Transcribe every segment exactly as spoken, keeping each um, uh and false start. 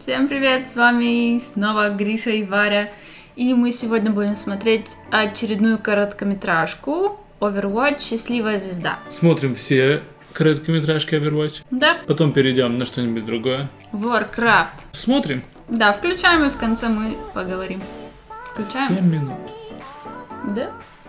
Всем привет, с вами снова Гриша и Варя. И мы сегодня будем смотреть очередную короткометражку Overwatch «Счастливая звезда». Смотрим все короткометражки Overwatch. Да. Потом перейдем на что-нибудь другое. Warcraft. Смотрим. Да, включаем и в конце мы поговорим. Включаем? семь минут. Да.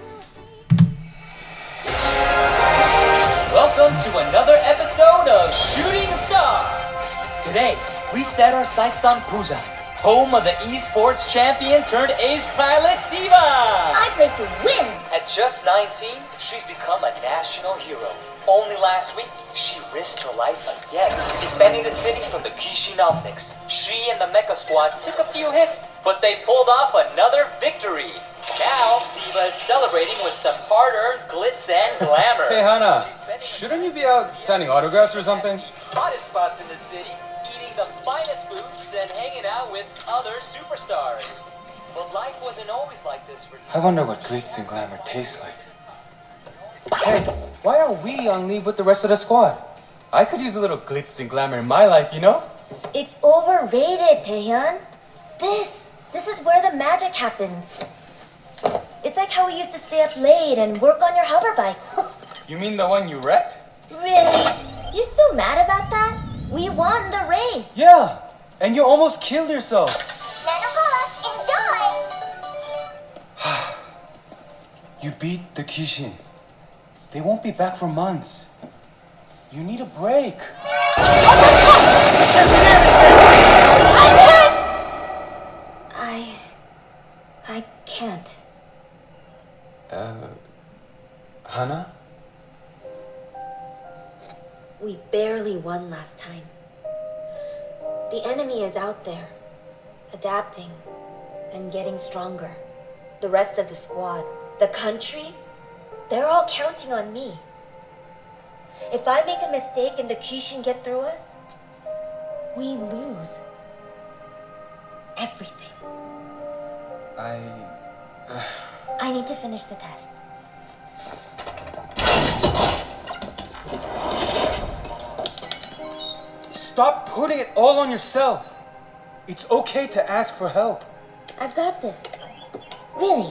Welcome to another episode of Shooting Star. Today, we set our sights on Pooja, home of the esports champion turned ace pilot Diva. I play to win. At just nineteen, she's become a national hero. Only last week, she risked her life again, defending the city from the Kishin Optics. She and the Mecha Squad took a few hits, but they pulled off another victory. Now, Diva is celebrating with some hard-earned glitz and glamour. Hey, Hana, shouldn't you be out signing autographs or something? Hottest spots in the city, eating the finest foods, and hanging out with other superstars. But life wasn't always like this for Diva. I wonder what glitz and glamour tastes like. Hey, why are we on leave with the rest of the squad? I could use a little glitz and glamour in my life, you know? It's overrated, Taehyun. This, this is where the magic happens. It's like how we used to stay up late and work on your hover bike. You mean the one you wrecked? Really? You're still mad about that? We won the race. Yeah, and you almost killed yourself. Enjoy. You beat the Kishin. They won't be back for months. You need a break. I... I can't. Uh... Hana? We barely won last time. The enemy is out there, adapting and getting stronger. The rest of the squad, the country, they're all counting on me. If I make a mistake and the Kishin get through us, we lose everything. I... Uh... I need to finish the tests. Stop putting it all on yourself. It's okay to ask for help. I've got this. Really.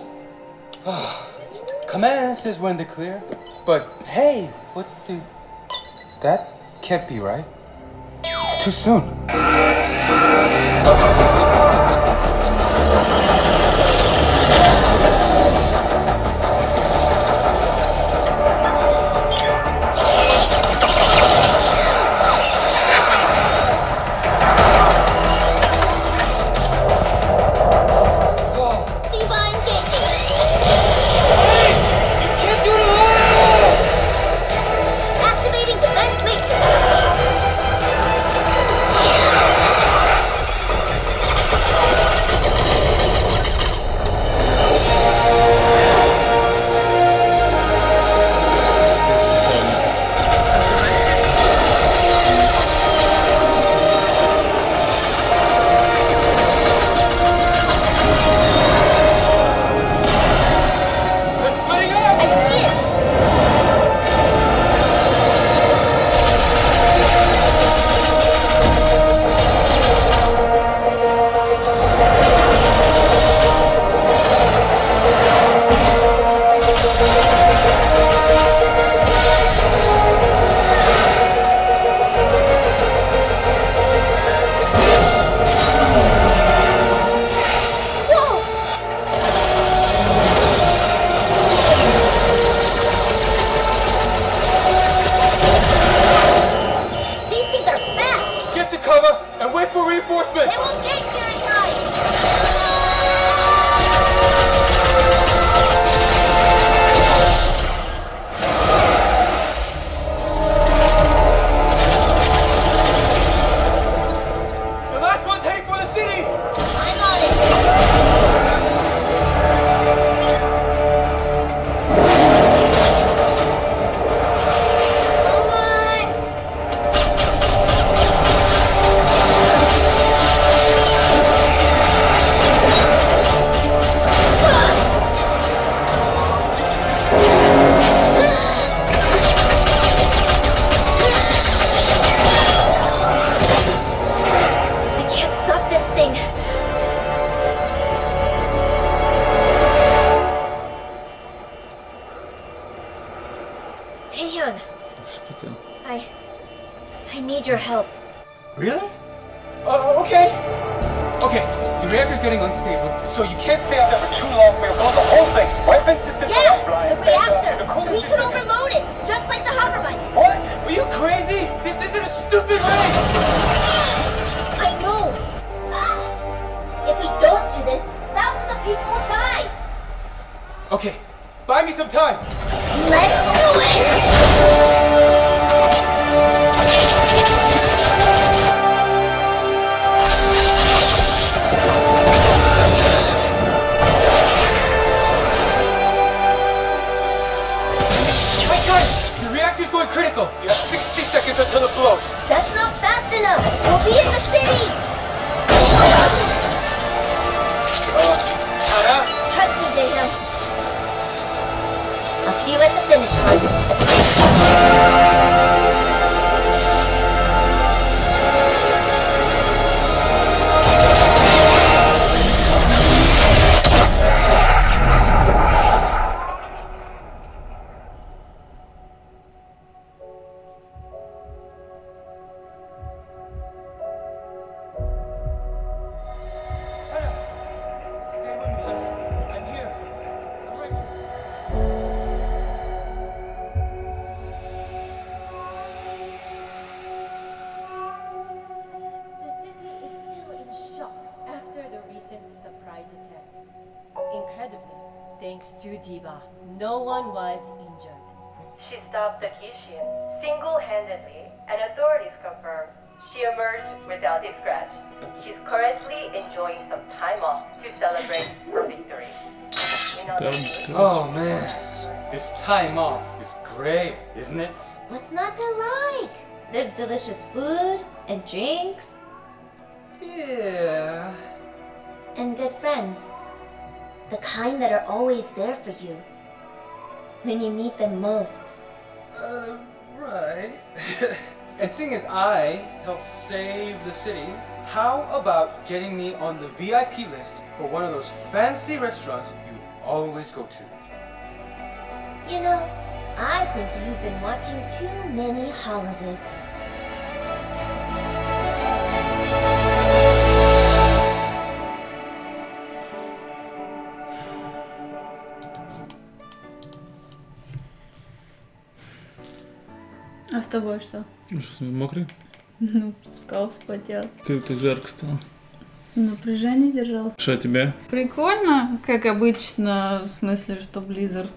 Commands is when they're clear. But hey, what the... That can't be right. It's too soon. Uh, okay. Okay, the reactor's getting unstable, so you can't stay out there for too long for you blow the whole thing. Weapon systems are Yeah, offline. the reactor. The cooling We could system is- overload it, just like the hover bike. What? Are you crazy? This isn't a stupid race! I know. Ah. If we don't do this, thousands of people will die. Okay, buy me some time. Let's do it. My God! The reactor's going critical. You have sixty seconds until it blows. That's not fast enough. We'll be in the city. Uh, Anna? Trust me, Dana. I'll see you at the finish line. Anna! Stay with me, Anna. I'm here. I'm right here. The city is still in shock after the recent surprise attack. Incredibly, thanks to Diva, no one was injured. She stopped the Kishin single-handedly, and authorities confirm she emerged without a scratch. She's currently enjoying some time off to celebrate her victory. In other Там news, скажу. Oh man, this time off is great, isn't it? What's not to like? There's delicious food and drinks Yeah. and good friends. The kind that are always there for you when you need them most. Uh, right. And seeing as I helped save the city, how about getting me on the V I P list for one of those fancy restaurants you always go to? You know, I think you've been watching too many Hollywoods. А с тобой что? Ну что, мокрый? Ну, сказал, вспотел. Как так жарко стало? Напряжение держал. Что тебе? Прикольно, как обычно, в смысле, что Blizzard.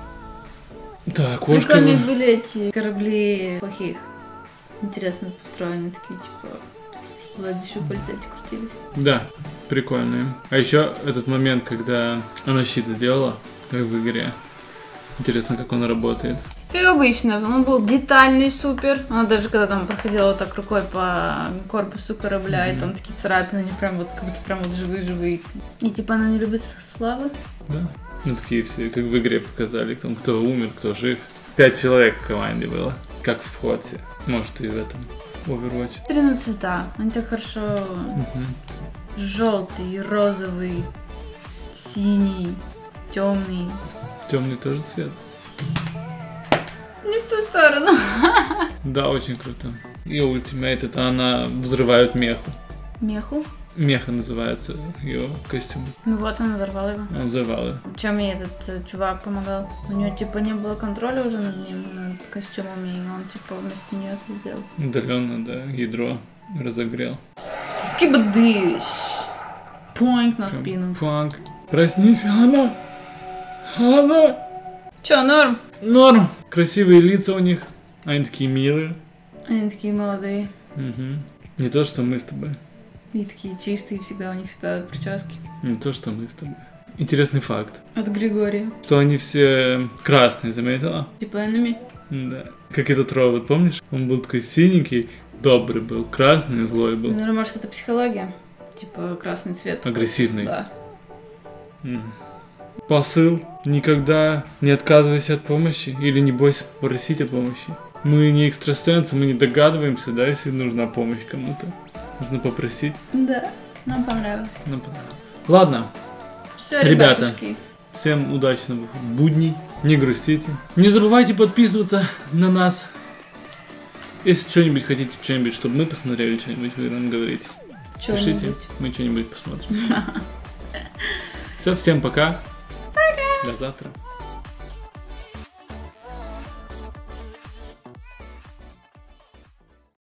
Да, кошка. Прикольные были эти корабли плохих. Интересно построены, такие, типа, сзади щупальца эти крутились. Да, прикольные. А еще этот момент, когда она щит сделала, как в игре. Интересно, как он работает. Как обычно, он был детальный, супер. Она даже когда там проходила вот так рукой по корпусу корабля, mm-hmm. и там такие царапины, они прям вот, как будто прям вот живые-живые. И типа она не любит славы. Да. Ну такие все, как в игре показали, там кто умер, кто жив. Пять человек в команде было, как в Хотсе. Может и в этом Overwatch. Три на цвета, они так хорошо... Угу. Желтый, розовый, синий, темный. Темный тоже цвет. Не в ту сторону. Да, очень круто. Ее ультимейт, это она взрывает меху. Меху? Меха называется ее костюм. Ну вот, она взорвала его. Он взорвал ее. Чем ей этот э, чувак помогал? У него типа не было контроля уже над ним, над костюмами, и он типа вместо нее это сделал. Удаленно, да, ядро разогрел. Скибадыш! Поинт на спину. Фанк. Проснись, Хана! Хана! Чё, норм? Норм! Красивые лица у них. Они такие милые. Они такие молодые. Угу. Не то, что мы с тобой. И такие чистые, всегда у них всегда прически. Не то, что мы с тобой. Интересный факт. От Григория. Что они все красные, заметила? Типа enemy. Да. Как этот робот, помнишь? Он был такой синенький, добрый был, красный, злой был. Наверное, может, это психология. Типа красный цвет. Агрессивный. Да. М. Посыл. Никогда не отказывайся от помощи или не бойся попросить о помощи. Мы не экстрасенсы, мы не догадываемся, да, если нужна помощь кому-то. Нужно попросить. Да, нам понравилось. Нам понравилось. Ладно, Все, Ребята. ребятушки. всем удачных будней, не грустите. Не забывайте подписываться на нас. Если что-нибудь хотите, что-нибудь, чтобы мы посмотрели, что-нибудь вы нам говорите. Пишите, Чего-нибудь. мы что-нибудь посмотрим. Все, всем пока. Пока. До завтра.